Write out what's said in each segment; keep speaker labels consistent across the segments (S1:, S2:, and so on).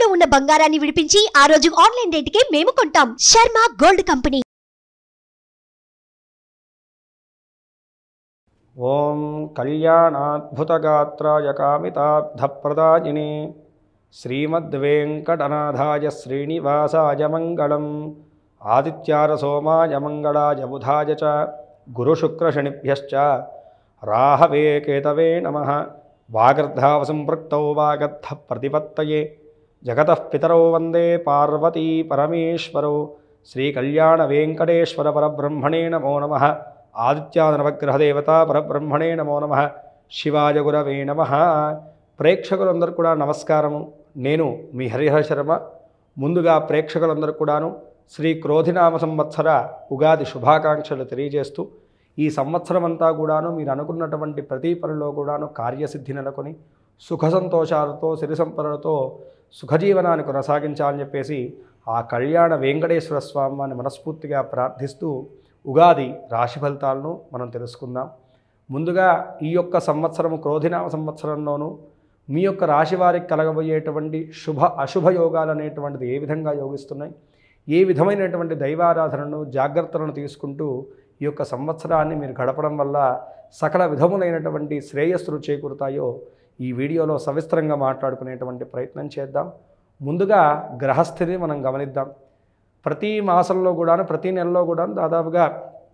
S1: తాకట్టులో ఉన్న బంగారాన్ని విడిపించి ఆ రోజు ఆన్లైన్ రేటుకే మేము కొంటాం. Sharma gold company.
S2: ఓం కళ్యాణాద్భుతగాత్రాయ కామితార్థప్రదాయినే శ్రీమద్వేంకటనాథాయ శ్రీనివాసాయ మంగళం. ఆదిత్యాయ సోమాయ మంగళాయ బుధాయ చ గురుశుక్రశనిభ్యశ్చ రాహవే కేతవే నమః. వాగర్ధావసంపృక్తౌ వాగర్ధ ప్రతిపత్తయే జగతః పితరౌ వందే పార్వతీ పరమేశ్వరౌ. శ్రీకళ్యాణ వెంకటేశ్వర పరబ్రహ్మణే నమో నమః. ఆదిత్యానవగ్రహదేవతా పరబ్రహ్మణే నమో నమః. శివాయ గురవే నమః. ప్రేక్షకులందరూ కూడా నమస్కారము. నేను మీ హరిహర శర్మ. ముందుగా ప్రేక్షకులందరూ కూడాను శ్రీ క్రోధినామ సంవత్సర ఉగాది శుభాకాంక్షలు తెలియజేస్తూ, ఈ సంవత్సరం అంతా కూడాను మీరు అనుకున్నటువంటి ప్రతి పనిలో కూడాను కార్యసిద్ధి నెలకొని సుఖ సంతోషాలతో సిరి సంపదలతో సుఖజీవనాన్ని కొనసాగించాలని చెప్పేసి ఆ కళ్యాణ వెంకటేశ్వర స్వామిని మనస్ఫూర్తిగా ప్రార్థిస్తూ ఉగాది రాశి ఫలితాలను మనం తెలుసుకుందాం. ముందుగా ఈ యొక్క సంవత్సరము క్రోధినామ సంవత్సరంలోనూ మీ యొక్క రాశి వారికి కలగబోయేటువంటి శుభ అశుభ యోగాలు అనేటువంటిది ఏ విధంగా యోగిస్తున్నాయి, ఏ విధమైనటువంటి దైవారాధనను జాగ్రత్తలను తీసుకుంటూ ఈ యొక్క సంవత్సరాన్ని మీరు గడపడం వల్ల సకల విధములైనటువంటి శ్రేయస్సులు చేకూరుతాయో ఈ వీడియోలో సవిస్తరంగా మాట్లాడుకునేటువంటి ప్రయత్నం చేద్దాం. ముందుగా గ్రహస్థితిని మనం గమనిద్దాం. ప్రతి మాసంలో కూడాను ప్రతి నెలలో కూడా దాదాపుగా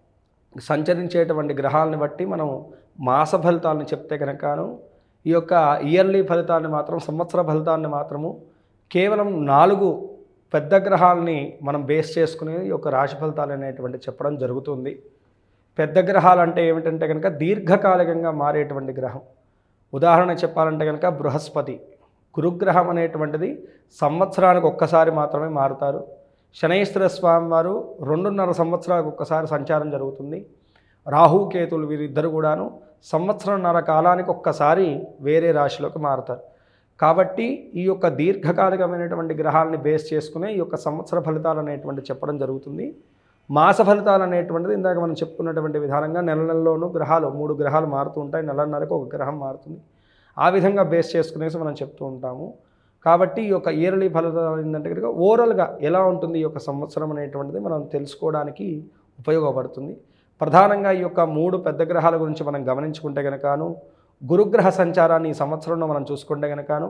S2: సంచరించేటువంటి గ్రహాలను బట్టి మనం మాస ఫలితాలను చెప్తే కనుకను ఈ యొక్క ఇయర్లీ ఫలితాన్ని మాత్రం సంవత్సర ఫలితాన్ని మాత్రము కేవలం 4 పెద్ద గ్రహాలని మనం బేస్ చేసుకుని ఈ యొక్క రాశి ఫలితాలు అనేటువంటి చెప్పడం జరుగుతుంది. పెద్ద గ్రహాలు అంటే ఏమిటంటే కనుక దీర్ఘకాలికంగా మారేటువంటి గ్రహం. ఉదాహరణ చెప్పాలంటే కనుక బృహస్పతి గురుగ్రహం అనేటువంటిది సంవత్సరానికి ఒక్కసారి మాత్రమే మారుతారు. శనైశ్వర స్వామి వారు 2.5 సంవత్సరాలకు ఒక్కసారి సంచారం జరుగుతుంది. రాహుకేతులు వీరిద్దరు కూడాను సంవత్సరంన్నర కాలానికి ఒక్కసారి వేరే రాశిలోకి మారుతారు. కాబట్టి ఈ యొక్క దీర్ఘకాలికమైనటువంటి గ్రహాలని బేస్ చేసుకునే ఈ యొక్క సంవత్సర ఫలితాలు అనేటువంటి చెప్పడం జరుగుతుంది. మాస ఫలితాలు అనేటువంటిది ఇందాక మనం చెప్పుకున్నటువంటి విధానంగా నెలలోనూ గ్రహాలు 3 గ్రహాలు మారుతూ ఉంటాయి. నెలన్నరకు ఒక గ్రహం మారుతుంది. ఆ విధంగా బేస్ చేసుకునేసి మనం చెప్తూ ఉంటాము. కాబట్టి ఈ యొక్క ఇయర్లీ ఫలితాలు ఏంటంటే కనుక ఓవరాల్గా ఎలా ఉంటుంది ఈ యొక్క సంవత్సరం అనేటువంటిది మనం తెలుసుకోవడానికి ఉపయోగపడుతుంది. ప్రధానంగా ఈ యొక్క 3 పెద్ద గ్రహాల గురించి మనం గమనించుకుంటే కనుకను గురుగ్రహ సంచారాన్ని ఈ సంవత్సరంలో మనం చూసుకుంటే కనుకను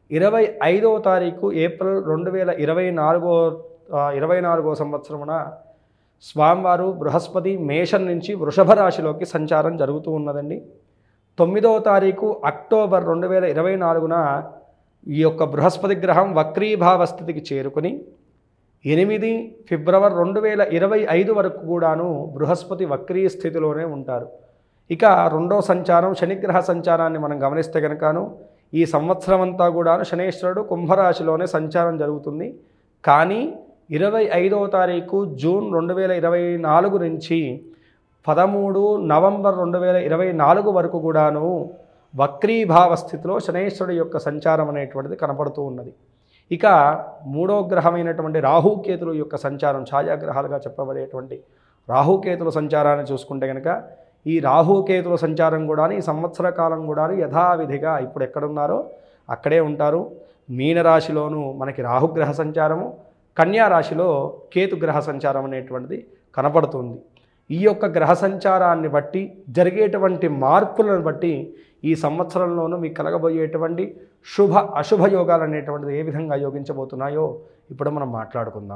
S2: 25వ తారీఖు ఏప్రిల్ 2024 సంవత్సరమున స్వామివారు బృహస్పతి మేషం నుంచి వృషభ రాశిలోకి సంచారం జరుగుతూ ఉన్నదండి. 9వ తారీఖు అక్టోబర్ 2024న ఈ యొక్క బృహస్పతి గ్రహం వక్రీభావ స్థితికి చేరుకుని 8 ఫిబ్రవరి 2025 వరకు కూడాను బృహస్పతి వక్రీ స్థితిలోనే ఉంటారు. ఇక రెండో సంచారం శనిగ్రహ సంచారాన్ని మనం గమనిస్తే కనుకను ఈ సంవత్సరం అంతా కూడాను శనేశ్వరుడు కుంభరాశిలోనే సంచారం జరుగుతుంది. కానీ 25వ తారీఖు జూన్ 2024 నుంచి 13 నవంబర్ 2024 వరకు కూడాను వక్రీభావ స్థితిలో శనేశ్వరుడు యొక్క సంచారం అనేటువంటిది కనపడుతూ ఉన్నది. ఇక మూడో గ్రహమైనటువంటి రాహుకేతుల యొక్క సంచారం, ఛాయాగ్రహాలుగా చెప్పబడేటువంటి రాహుకేతుల సంచారాన్ని చూసుకుంటే కనుక ఈ రాహుకేతుల సంచారం కూడా ఈ సంవత్సర కాలం కూడా యథావిధిగా ఇప్పుడు ఎక్కడున్నారో అక్కడే ఉంటారు. మీనరాశిలోనూ మనకి రాహుగ్రహ సంచారము, కన్యా రాశిలో కేతుగ్రహ సంచారం అనేటువంటిది కనపడుతుంది. ఈ యొక్క గ్రహ సంచారాన్ని బట్టి జరిగేటువంటి మార్పులను బట్టి ఈ సంవత్సరంలోనూ మీకు కలగబోయేటువంటి శుభ అశుభ యోగాలు అనేటువంటిది ఏ విధంగా యోగించబోతున్నాయో ఇప్పుడు మనం మాట్లాడుకుందాం.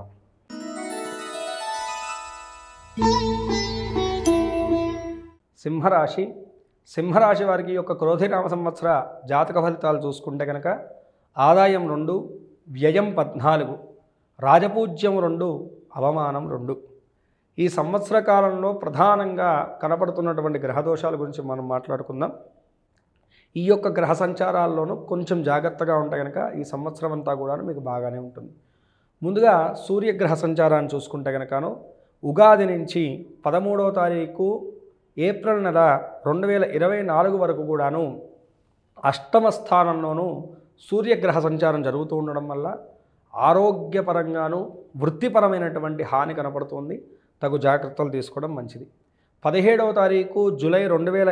S2: సింహరాశి వారికి యొక్క క్రోధినామ సంవత్సర జాతక ఫలితాలు చూసుకుంటే కనుక ఆదాయం 2, వ్యయం 14, రాజపూజ్యం 2, అవమానం 2. ఈ సంవత్సర కాలంలో ప్రధానంగా కనపడుతున్నటువంటి గ్రహదోషాల గురించి మనం మాట్లాడుకుందాం. ఈ యొక్క గ్రహ సంచారాల్లోనూ కొంచెం జాగ్రత్తగా ఉంటే కనుక ఈ సంవత్సరం అంతా కూడా మీకు బాగానే ఉంటుంది. ముందుగా సూర్యగ్రహ సంచారాన్ని చూసుకుంటే కనుకను ఉగాది నుంచి 13వ తారీఖు ఏప్రిల్ నెల 2024 వరకు కూడాను అష్టమ స్థానంలోనూ సూర్యగ్రహ సంచారం జరుగుతూ ఉండడం వల్ల ఆరోగ్యపరంగాను వృత్తిపరమైనటువంటి హాని కనపడుతుంది. తగు జాగ్రత్తలు తీసుకోవడం మంచిది. 17వ తారీఖు జూలై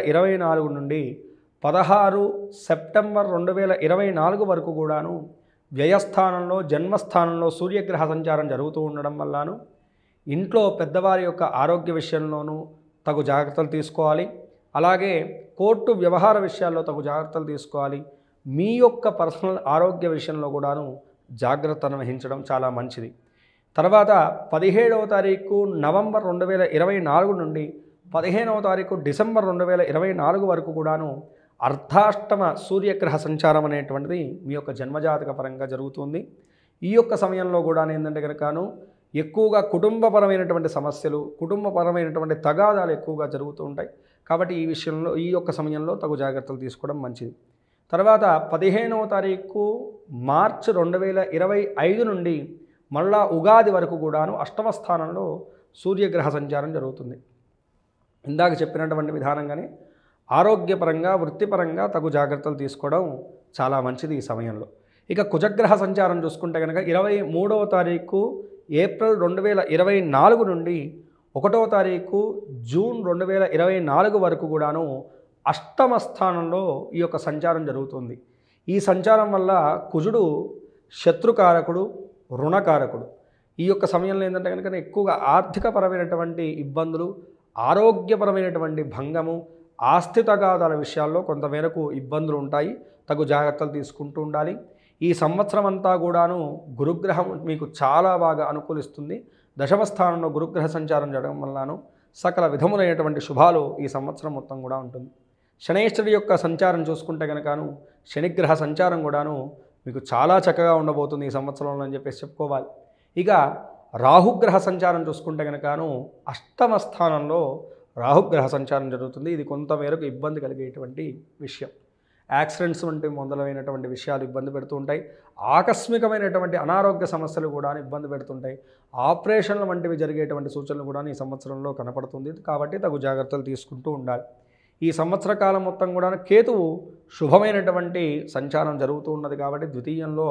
S2: 2024 నుండి 16 సెప్టెంబర్ 2024 వరకు కూడాను వ్యయస్థానంలో జన్మస్థానంలో సూర్యగ్రహ సంచారం జరుగుతూ ఉండడం వల్లను ఇంట్లో పెద్దవారి యొక్క ఆరోగ్య విషయంలోనూ తగు జాగ్రత్తలు తీసుకోవాలి. అలాగే కోర్టు వ్యవహార విషయాల్లో తగు జాగ్రత్తలు తీసుకోవాలి. మీ యొక్క పర్సనల్ ఆరోగ్య విషయంలో కూడాను జాగ్రత్తను వహించడం చాలా మంచిది. తర్వాత 17వ తారీఖు నవంబర్ 2024 నుండి 15వ తారీఖు డిసెంబర్ 2024 వరకు కూడాను అర్ధాష్టమ సూర్యగ్రహ సంచారం అనేటువంటిది మీ యొక్క జన్మజాతక పరంగా జరుగుతుంది. ఈ యొక్క సమయంలో కూడా ఏంటంటే కనుకను ఎక్కువగా కుటుంబపరమైనటువంటి సమస్యలు, కుటుంబపరమైనటువంటి తగాదాలు ఎక్కువగా జరుగుతూ ఉంటాయి. కాబట్టి ఈ విషయంలో ఈ యొక్క సమయంలో తగు జాగ్రత్తలు తీసుకోవడం మంచిది. తర్వాత 15వ తారీఖు మార్చి 2025 నుండి మళ్ళా ఉగాది వరకు కూడాను అష్టమ స్థానంలో సూర్యగ్రహ సంచారం జరుగుతుంది. ఇందాక చెప్పినటువంటి విధానంగానే ఆరోగ్యపరంగా వృత్తిపరంగా తగు జాగ్రత్తలు తీసుకోవడం చాలా మంచిది ఈ సమయంలో. ఇక కుజగ్రహ సంచారం చూసుకుంటే కనుక 23వ తారీఖు ఏప్రిల్ 2024 నుండి 1వ తారీఖు జూన్ 2024 వరకు కూడాను అష్టమ స్థానంలో ఈ యొక్క సంచారం జరుగుతుంది. ఈ సంచారం వల్ల కుజుడు శత్రుకారకుడు, రుణకారకుడు. ఈ యొక్క సమయంలో ఏంటంటే కనుక ఎక్కువగా ఆర్థికపరమైనటువంటి ఇబ్బందులు, ఆరోగ్యపరమైనటువంటి భంగము, ఆస్తి తగాదాల విషయాల్లో కొంతమేరకు ఇబ్బందులు ఉంటాయి. తగు జాగ్రత్తలు తీసుకుంటూ ఉండాలి. ఈ సంవత్సరం అంతా కూడాను గురుగ్రహం మీకు చాలా బాగా అనుకూలిస్తుంది. దశమ స్థానంలో గురుగ్రహ సంచారం జరగడం వల్లను సకల విధములైనటువంటి శుభాలు ఈ సంవత్సరం మొత్తం కూడా ఉంటుంది. శనైశ్వరుడి యొక్క సంచారం చూసుకుంటే కనుకను శనిగ్రహ సంచారం కూడాను మీకు చాలా చక్కగా ఉండబోతుంది ఈ సంవత్సరంలో అని చెప్పేసి చెప్పుకోవాలి. ఇక రాహుగ్రహ సంచారం చూసుకుంటే కనుకను అష్టమ స్థానంలో రాహుగ్రహ సంచారం జరుగుతుంది. ఇది కొంతమేరకు ఇబ్బంది కలిగేటువంటి విషయం. యాక్సిడెంట్స్ వంటి మొదలైనటువంటి విషయాలు ఇబ్బంది పెడుతూ ఉంటాయి. ఆకస్మికమైనటువంటి అనారోగ్య సమస్యలు కూడా ఇబ్బంది పెడుతుంటాయి. ఆపరేషన్ల వంటివి జరిగేటువంటి సూచనలు కూడా ఈ సంవత్సరంలో కనపడుతుంది. కాబట్టి తగు జాగ్రత్తలు తీసుకుంటూ ఉండాలి. ఈ సంవత్సర కాలం మొత్తం కూడా కేతువు శుభమైనటువంటి సంచారం జరుగుతూ ఉన్నది. కాబట్టి ద్వితీయంలో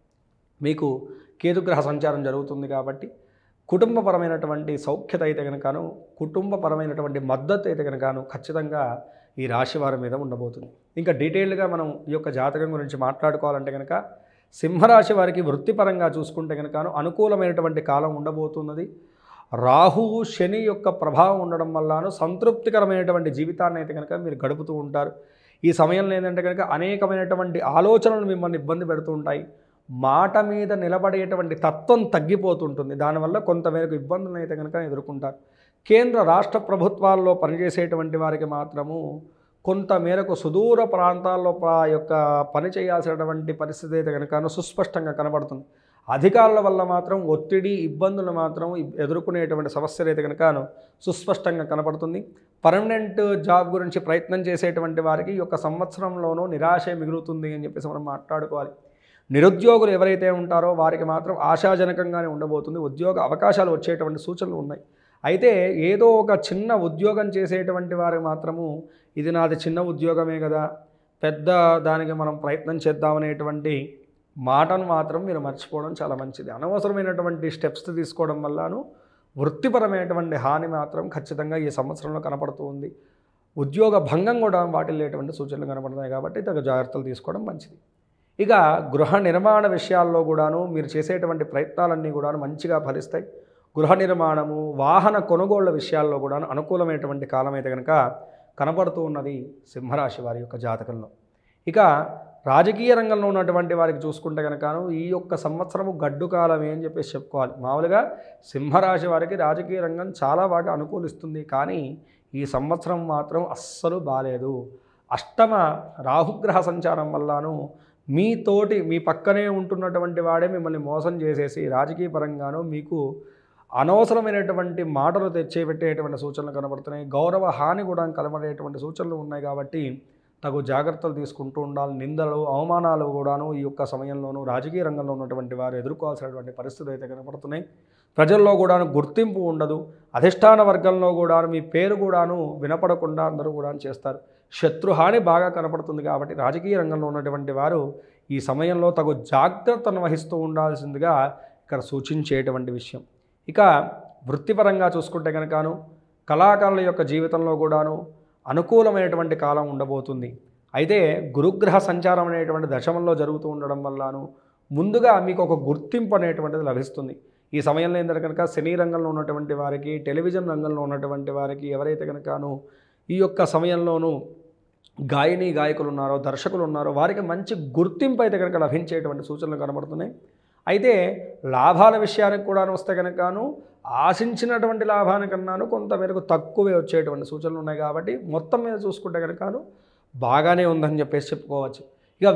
S2: మీకు కేతుగ్రహ సంచారం జరుగుతుంది. కాబట్టి కుటుంబపరమైనటువంటి సౌఖ్యత అయితే కనుకను, కుటుంబపరమైనటువంటి మద్దతు అయితే కనుకను ఖచ్చితంగా ఈ రాశి వారి మీద ఉండబోతుంది. ఇంకా డీటెయిల్డ్గా మనం ఈ యొక్క జాతకం గురించి మాట్లాడుకోవాలంటే కనుక సింహరాశి వారికి వృత్తిపరంగా చూసుకుంటే కనుకను అనుకూలమైనటువంటి కాలం ఉండబోతున్నది. రాహువు శని యొక్క ప్రభావం ఉండడం వల్లను సంతృప్తికరమైనటువంటి జీవితాన్ని అయితే కనుక మీరు గడుపుతూ ఉంటారు. ఈ సమయంలో ఏంటంటే కనుక అనేకమైనటువంటి ఆలోచనలు మిమ్మల్ని ఇబ్బంది పెడుతూ ఉంటాయి. మాట మీద నిలబడేటువంటి తత్వం తగ్గిపోతుంటుంది. దానివల్ల కొంతమేరకు ఇబ్బందులను అయితే కనుక ఎదుర్కొంటారు. కేంద్ర రాష్ట్ర ప్రభుత్వాల్లో పనిచేసేటువంటి వారికి మాత్రము కొంతమేరకు సుదూర ప్రాంతాల్లో యొక్క పని చేయాల్సినటువంటి పరిస్థితి అయితే కనుక సుస్పష్టంగా కనబడుతుంది. అధికారుల వల్ల మాత్రం ఒత్తిడి, ఇబ్బందులు మాత్రం ఎదుర్కొనేటువంటి సమస్యలు అయితే కనుక సుస్పష్టంగా కనబడుతుంది. పర్మనెంట్ జాబ్ గురించి ప్రయత్నం చేసేటువంటి వారికి ఈ యొక్క సంవత్సరంలోనూ నిరాశ మిగులుతుంది అని చెప్పేసి మనం మాట్లాడుకోవాలి. నిరుద్యోగులు ఎవరైతే ఉంటారో వారికి మాత్రం ఆశాజనకంగానే ఉండబోతుంది. ఉద్యోగ అవకాశాలు వచ్చేటువంటి సూచనలు ఉన్నాయి. అయితే ఏదో ఒక చిన్న ఉద్యోగం చేసేటువంటి వారికి మాత్రము ఇది నాది చిన్న ఉద్యోగమే కదా, పెద్ద దానికి మనం ప్రయత్నం చేద్దామనేటువంటి మాటను మాత్రం మీరు మర్చిపోవడం చాలా మంచిది. అనవసరమైనటువంటి స్టెప్స్ తీసుకోవడం వల్లను వృత్తిపరమైనటువంటి హాని మాత్రం ఖచ్చితంగా ఈ సంవత్సరంలో కనపడుతూ ఉంది. ఉద్యోగ భంగం కూడా వాటిల్లేటువంటి సూచనలు కనపడుతున్నాయి. కాబట్టి తగు జాగ్రత్తలు తీసుకోవడం మంచిది. ఇక గృహ నిర్మాణ విషయాల్లో కూడాను మీరు చేసేటువంటి ప్రయత్నాలన్నీ కూడాను మంచిగా ఫలిస్తాయి. గృహ నిర్మాణము, వాహన కొనుగోళ్ల విషయాల్లో కూడా అనుకూలమైనటువంటి కాలం అయితే కనుక కనబడుతూ ఉన్నది సింహరాశి వారి యొక్క జాతకంలో. ఇక రాజకీయ రంగంలో ఉన్నటువంటి వారికి చూసుకుంటే కనుకను ఈ యొక్క సంవత్సరము గడ్డు కాలమే అని చెప్పేసి చెప్పుకోవాలి. మామూలుగా సింహరాశి వారికి రాజకీయ రంగం చాలా బాగా అనుకూలిస్తుంది. కానీ ఈ సంవత్సరం మాత్రం అస్సలు బాలేదు. అష్టమ రాహుగ్రహ సంచారం వల్లను మీ పక్కనే ఉంటున్నటువంటి వాడే మిమ్మల్ని మోసం చేసేసి రాజకీయ పరంగాను మీకు అనవసరమైనటువంటి మాటలు తెచ్చేపెట్టేటువంటి సూచనలు కనబడుతున్నాయి. గౌరవ హాని కూడా కనబడేటువంటి సూచనలు ఉన్నాయి. కాబట్టి తగు జాగ్రత్తలు తీసుకుంటూ ఉండాలి. నిందలు, అవమానాలు కూడాను ఈ యొక్క సమయంలోనూ రాజకీయ రంగంలో ఉన్నటువంటి వారు ఎదుర్కోవాల్సినటువంటి పరిస్థితులు అయితే కనబడుతున్నాయి. ప్రజల్లో కూడాను గుర్తింపు ఉండదు. అధిష్టాన వర్గంలో కూడా మీ పేరు కూడాను వినపడకుండా అందరూ కూడా చేస్తారు. శత్రుహాని బాగా కనపడుతుంది. కాబట్టి రాజకీయ రంగంలో ఉన్నటువంటి వారు ఈ సమయంలో తగు జాగ్రత్తను వహిస్తూ ఉండాల్సిందిగా ఇక్కడ సూచించేటువంటి విషయం. ఇక వృత్తిపరంగా చూసుకుంటే కనుకను కళాకారుల యొక్క జీవితంలో కూడాను అనుకూలమైనటువంటి కాలం ఉండబోతుంది. అయితే గురుగ్రహ సంచారం అనేటువంటి దశమంలో జరుగుతూ ఉండడం వల్లను ముందుగా మీకు ఒక గుర్తింపు అనేటువంటిది లభిస్తుంది. ఈ సమయంలో ఏంటంటే కనుక సినీ రంగంలో ఉన్నటువంటి వారికి, టెలివిజన్ రంగంలో ఉన్నటువంటి వారికి, ఎవరైతే కనుకను ఈ యొక్క సమయంలోనూ గాయని గాయకులు ఉన్నారో, దర్శకులు ఉన్నారో వారికి మంచి గుర్తింపు అయితే కనుక లభించేటువంటి సూచనలు కనబడుతున్నాయి. అయితే లాభాల విషయానికి కూడా వస్తే కనుకను ఆశించినటువంటి లాభానికన్నాను కొంతమేరకు తక్కువే వచ్చేటువంటి సూచనలు ఉన్నాయి. కాబట్టి మొత్తం మీద చూసుకుంటే కనుకను బాగానే ఉందని చెప్పేసి చెప్పుకోవచ్చు. ఇక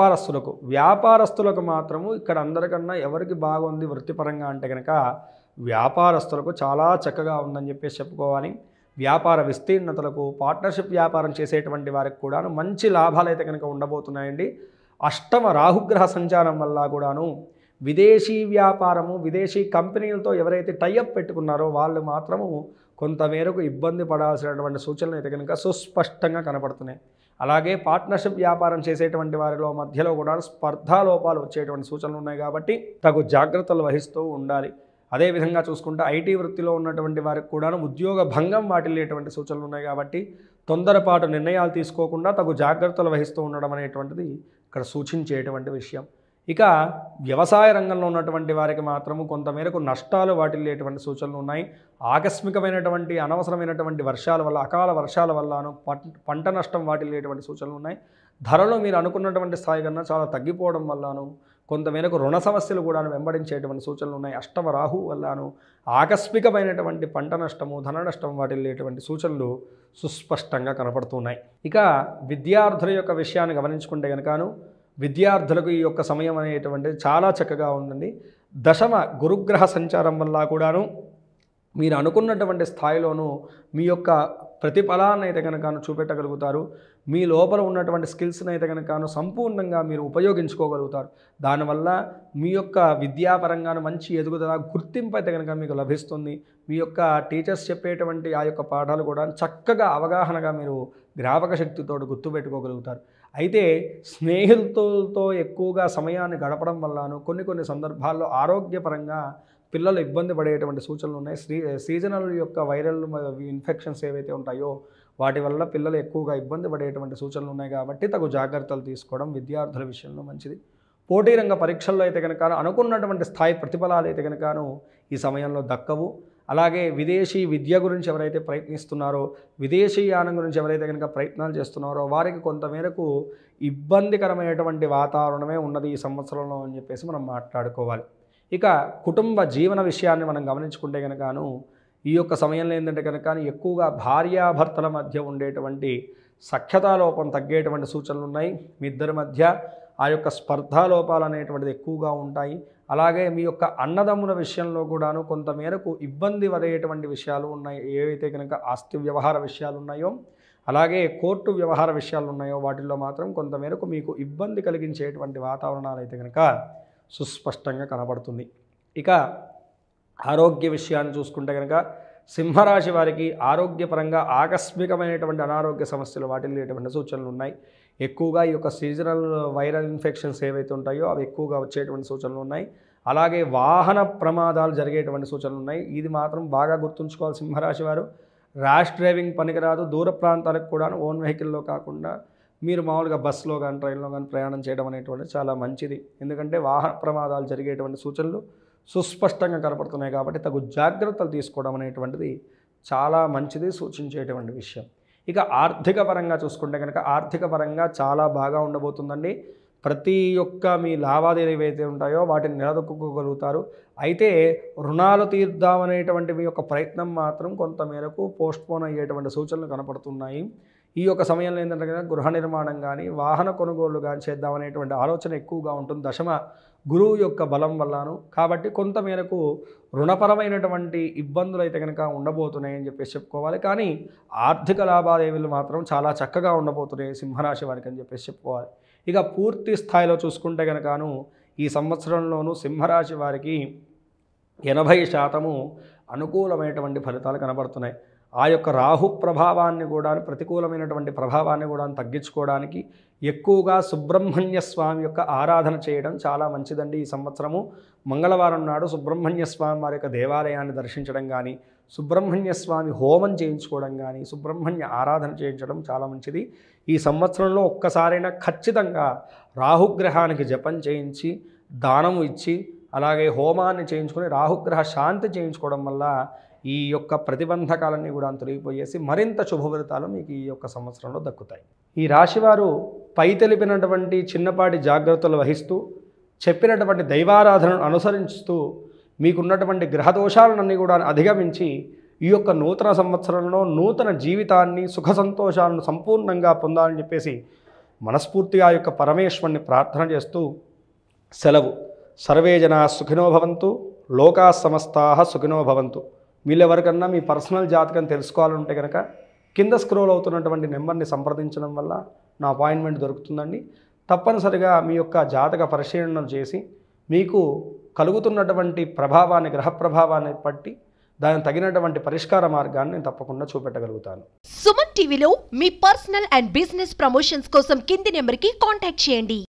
S2: వ్యాపారస్తులకు మాత్రము ఇక్కడ అందరికన్నా ఎవరికి బాగుంది వృత్తిపరంగా అంటే కనుక వ్యాపారస్తులకు చాలా చక్కగా ఉందని చెప్పేసి చెప్పుకోవాలి. వ్యాపార విస్తీర్ణతలకు, పార్ట్నర్షిప్ వ్యాపారం చేసేటువంటి వారికి కూడాను మంచి లాభాలు అయితే కనుక ఉండబోతున్నాయండి. అష్టమ రాహుగ్రహ సంచారం వల్ల కూడాను విదేశీ వ్యాపారము, విదేశీ కంపెనీలతో ఎవరైతే టైఅప్ పెట్టుకున్నారో వాళ్ళు మాత్రము కొంతమేరకు ఇబ్బంది పడాల్సినటువంటి సూచనలు అయితే కనుక సుస్పష్టంగా కనపడుతున్నాయి. అలాగే పార్ట్నర్షిప్ వ్యాపారం చేసేటువంటి వారిలో మధ్యలో కూడా స్పర్ధాలోపాలు వచ్చేటువంటి సూచనలు ఉన్నాయి. కాబట్టి తగు జాగ్రత్తలు వహిస్తూ ఉండాలి. అదేవిధంగా చూసుకుంటే ఐటీ వృత్తిలో ఉన్నటువంటి వారికి కూడా ఉద్యోగ భంగం వాటిల్లేటువంటి సూచనలు ఉన్నాయి. కాబట్టి తొందరపాటు నిర్ణయాలు తీసుకోకుండా తగు జాగ్రత్తలు వహిస్తూ ఉండడం అనేటువంటిది ఇక్కడ సూచించేటువంటి విషయం. ఇక వ్యవసాయ రంగంలో ఉన్నటువంటి వారికి మాత్రము కొంతమేరకు నష్టాలు వాటిల్లేటువంటి సూచనలు ఉన్నాయి. ఆకస్మికమైనటువంటి అనవసరమైనటువంటి వర్షాల వల్ల, అకాల వర్షాల వల్లను పంట నష్టం వాటిల్లేటువంటి సూచనలు ఉన్నాయి. ధరలు మీరు అనుకున్నటువంటి స్థాయి కన్నా చాలా తగ్గిపోవడం వల్లను కొంతమేరకు రుణ సమస్యలు కూడా వెంబడించేటువంటి సూచనలు ఉన్నాయి. అష్టమ రాహు వల్లను ఆకస్మికమైనటువంటి పంట నష్టము, ధన నష్టం వాటిల్లేటువంటి సూచనలు సుస్పష్టంగా కనపడుతున్నాయి. ఇక విద్యార్థుల యొక్క విషయాన్ని గమనించుకుంటే కనుకను విద్యార్థులకు ఈ యొక్క సమయం అనేటువంటిది చాలా చక్కగా ఉందండి. దశమ గురుగ్రహ సంచారం వల్ల కూడాను మీరు అనుకున్నటువంటి స్థాయిలోనూ మీ యొక్క ప్రతిఫలాన్ని అయితే కనుక చూపెట్టగలుగుతారు. మీ లోపల ఉన్నటువంటి స్కిల్స్ని అయితే కనుక సంపూర్ణంగా మీరు ఉపయోగించుకోగలుగుతారు. దానివల్ల మీ యొక్క విద్యాపరంగాను మంచి ఎదుగుదల, గుర్తింపు అయితే కనుక మీకు లభిస్తుంది. మీ యొక్క టీచర్స్ చెప్పేటువంటి ఆ యొక్క పాఠాలు కూడా చక్కగా అవగాహనగా మీరు జ్ఞాపక శక్తితో గుర్తుపెట్టుకోగలుగుతారు. అయితే స్నేహితులతో ఎక్కువగా సమయాన్ని గడపడం వల్లను కొన్ని సందర్భాల్లో ఆరోగ్యపరంగా పిల్లలు ఇబ్బంది పడేటువంటి సూచనలు ఉన్నాయి. సీజనల్ యొక్క వైరల్ ఇన్ఫెక్షన్స్ ఏవైతే ఉంటాయో వాటి వల్ల పిల్లలు ఎక్కువగా ఇబ్బంది పడేటువంటి సూచనలు ఉన్నాయి. కాబట్టి తగు జాగ్రత్తలు తీసుకోవడం విద్యార్థుల విషయంలో మంచిది. పోటీ రంగ పరీక్షల్లో అయితే కనుక అనుకున్నటువంటి స్థాయి ప్రతిఫలాలు అయితే కనుకను ఈ సమయంలో దక్కవు. అలాగే విదేశీ విద్య గురించి ఎవరైతే ప్రయత్నిస్తున్నారో, విదేశీ యానం గురించి ఎవరైతే కనుక ప్రయత్నాలు చేస్తున్నారో వారికి కొంతమేరకు ఇబ్బందికరమైనటువంటి వాతావరణమే ఉన్నది ఈ సంవత్సరంలో అని చెప్పేసి మనం మాట్లాడుకోవాలి. ఇక కుటుంబ జీవన విషయాన్ని మనం గమనించుకుంటే కనుకను ఈ యొక్క సమయంలో ఏంటంటే కనుక ఎక్కువగా భార్యాభర్తల మధ్య ఉండేటువంటి సఖ్యతాలోపం తగ్గేటువంటి సూచనలు ఉన్నాయి. మీ ఇద్దరి మధ్య ఆ యొక్క స్పర్ధాలోపాలు అనేటువంటిది ఎక్కువగా ఉంటాయి. అలాగే మీ యొక్క అన్నదమ్ముల విషయంలో కూడాను కొంతమేరకు ఇబ్బంది పడేటువంటి విషయాలు ఉన్నాయి. ఏవైతే కనుక ఆస్తి వ్యవహార విషయాలు ఉన్నాయో, అలాగే కోర్టు వ్యవహార విషయాలు ఉన్నాయో వాటిల్లో మాత్రం కొంతమేరకు మీకు ఇబ్బంది కలిగించేటువంటి వాతావరణాలు అయితే కనుక సుస్పష్టంగా కనబడుతుంది. ఇక ఆరోగ్య విషయాన్ని చూసుకుంటే కనుక సింహరాశి వారికి ఆరోగ్యపరంగా ఆకస్మికమైనటువంటి అనారోగ్య సమస్యలు వాటిల్లేటువంటి సూచనలు ఉన్నాయి. ఎక్కువగా ఈ యొక్క సీజనల్ వైరల్ ఇన్ఫెక్షన్స్ ఏవైతే ఉంటాయో అవి ఎక్కువగా వచ్చేటువంటి సూచనలు ఉన్నాయి. అలాగే వాహన ప్రమాదాలు జరిగేటువంటి సూచనలు ఉన్నాయి. ఇది మాత్రం బాగా గుర్తుంచుకోవాలి సింహరాశి వారు. ర్యాష్ డ్రైవింగ్ పనికిరాదు. దూర ప్రాంతాలకు కూడా ఓన్ వెహికల్లో కాకుండా మీరు మామూలుగా బస్సులో కానీ ట్రైన్లో కానీ ప్రయాణం చేయడం అనేటువంటిది చాలా మంచిది. ఎందుకంటే వాహన ప్రమాదాలు జరిగేటువంటి సూచనలు సుస్పష్టంగా కనపడుతున్నాయి. కాబట్టి తగు జాగ్రత్తలు తీసుకోవడం అనేటువంటిది చాలా మంచిది, సూచించేటువంటి విషయం. ఇక ఆర్థిక పరంగా చూసుకుంటే కనుక ఆర్థిక పరంగా చాలా బాగా ఉండబోతుందండి. ప్రతి ఒక్క మీ లావాదేవీలు ఏవైతే ఉంటాయో వాటిని నిలదొక్కుకోగలుగుతారు. అయితే రుణాలు తీర్దామనేటువంటి మీ యొక్క ప్రయత్నం మాత్రం కొంతమేరకు పోస్ట్పోన్ అయ్యేటువంటి సూచనలు కనపడుతున్నాయి. ఈ యొక్క సమయంలో ఏంటంటే కనుక గృహ నిర్మాణం కానీ వాహన కొనుగోలు కానీ చేద్దామనేటువంటి ఆలోచన ఎక్కువగా ఉంటుంది దశమ గురువు యొక్క బలం వల్లను. కాబట్టి కొంతమేరకు రుణపరమైనటువంటి ఇబ్బందులు అయితే కనుక ఉండబోతున్నాయని చెప్పేసి చెప్పుకోవాలి. కానీ ఆర్థిక లావాదేవీలు మాత్రం చాలా చక్కగా ఉండబోతున్నాయి సింహరాశి వారికి అని చెప్పేసి చెప్పుకోవాలి. ఇక పూర్తి స్థాయిలో చూసుకుంటే కనుకను ఈ సంవత్సరంలోనూ సింహరాశి వారికి 80% అనుకూలమైనటువంటి ఫలితాలు కనబడుతున్నాయి. ఆ యొక్క రాహు ప్రభావాన్ని కూడా, ప్రతికూలమైనటువంటి ప్రభావాన్ని కూడా తగ్గించుకోవడానికి ఎక్కువగా సుబ్రహ్మణ్య స్వామి యొక్క ఆరాధన చేయడం చాలా మంచిదండి. ఈ సంవత్సరము మంగళవారం నాడు సుబ్రహ్మణ్య స్వామి వారి యొక్క దేవాలయాన్ని దర్శించడం కానీ, సుబ్రహ్మణ్య స్వామి హోమం చేయించుకోవడం కానీ, సుబ్రహ్మణ్య ఆరాధన చేయించడం చాలా మంచిది. ఈ సంవత్సరంలో ఒక్కసారైనా ఖచ్చితంగా రాహుగ్రహానికి జపం చేయించి దానము ఇచ్చి అలాగే హోమాన్ని చేయించుకొని రాహుగ్రహ శాంతి చేయించుకోవడం వల్ల ఈ యొక్క ప్రతిబంధకాలన్నీ కూడా తొలగిపోయేసి మరింత శుభఫలితాలు మీకు ఈ యొక్క సంవత్సరంలో దక్కుతాయి. ఈ రాశివారు పై తెలిపినటువంటి చిన్నపాటి జాగ్రత్తలు వహిస్తూ చెప్పినటువంటి దైవారాధనను అనుసరిస్తూ మీకున్నటువంటి గ్రహదోషాలన్నీ కూడా అధిగమించి ఈ యొక్క నూతన సంవత్సరంలో నూతన జీవితాన్ని సుఖ సంతోషాలను సంపూర్ణంగా పొందాలని చెప్పేసి మనస్ఫూర్తిగా యొక్క పరమేశ్వరుని ప్రార్థన చేస్తూ సెలవు. సర్వే జనా సుఖినో భవంతు, లోకా సమస్తాః సుఖినో భవంతు. వీళ్ళెవరికన్నా మీ పర్సనల్ జాతకం తెలుసుకోవాలంటే కనుక కింద స్క్రోల్ అవుతున్నటువంటి నెంబర్ని సంప్రదించడం వల్ల నా అపాయింట్మెంట్ దొరుకుతుందండి. తప్పనిసరిగా మీ యొక్క జాతక పరిశీలన చేసి మీకు కలుగుతున్నటువంటి ప్రభావాన్ని, గ్రహ ప్రభావాన్ని బట్టి దానికి తగినటువంటి పరిష్కార మార్గాన్ని నేను తప్పకుండా చూపెట్టగలుగుతాను.
S1: సుమన్ టీవీలో మీ పర్సనల్ అండ్ బిజినెస్ ప్రమోషన్స్ కోసం కింది నెంబర్కి కాంటాక్ట్ చేయండి.